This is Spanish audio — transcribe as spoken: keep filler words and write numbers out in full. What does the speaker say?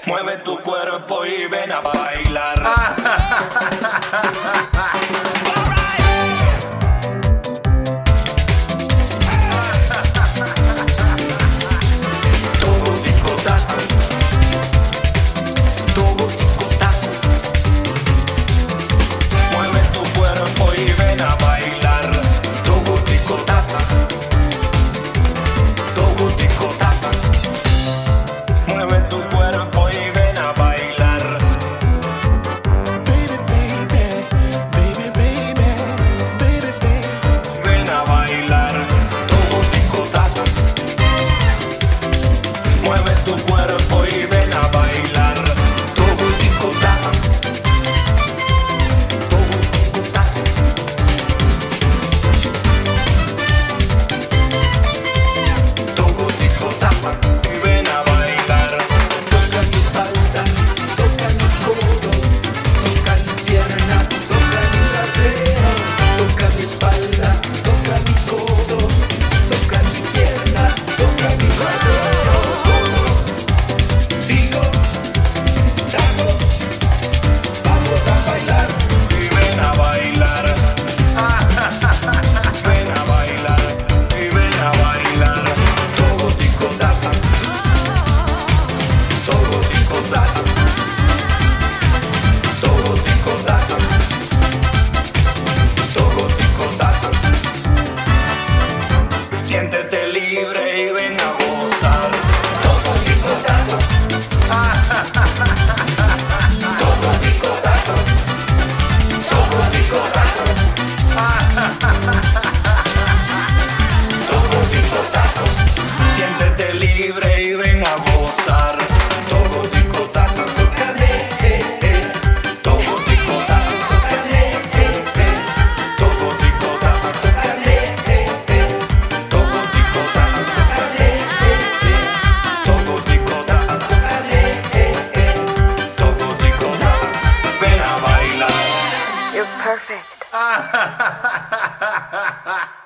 Mueve tu cuerpo y ven a bailar. Todo tico-taco, todo tico-taco. Mueve tu cuerpo y ven a bailar. Todo tico-taco, todo tico-taco. Mueve tu cuerpo y ven a bailar. Baby, baby, baby, baby, baby, baby. Ven a bailar. Todo tico-taco. Mueve tu cuerpo y ven a bailar. Todo tico-taco. Todo tico-taco. Todo tico-taco. Y ven a bailar. Toca mi espalda, toca mi codo, toca mi pierna, toca mi trasero. Toca mi espalda, toca mi codo, toca mi pierna, toca mi trasero. Digo, taco, vamos a bailar. Y ven a bailar. Ven a bailar. Y ven a bailar. Todo tico-taco. Todo tico-taco. Todo tico-taco. Todo tico-taco. Siéntete libre y ven a gozar. Todo tico-taco. Todo tico-taco. Todo tico-taco. Todo tico-taco. Siéntete libre y ven a gozar. Todo tico-taco. Tócame, eh, eh. Todo tico-taco. Tócame, eh, eh. Todo tico-taco. Tócame, eh, eh. Todo tico-taco. Tócame, eh, eh. Todo tico-taco. Tócame, eh, eh. Todo tico-taco. Ven a bailar. You're perfect.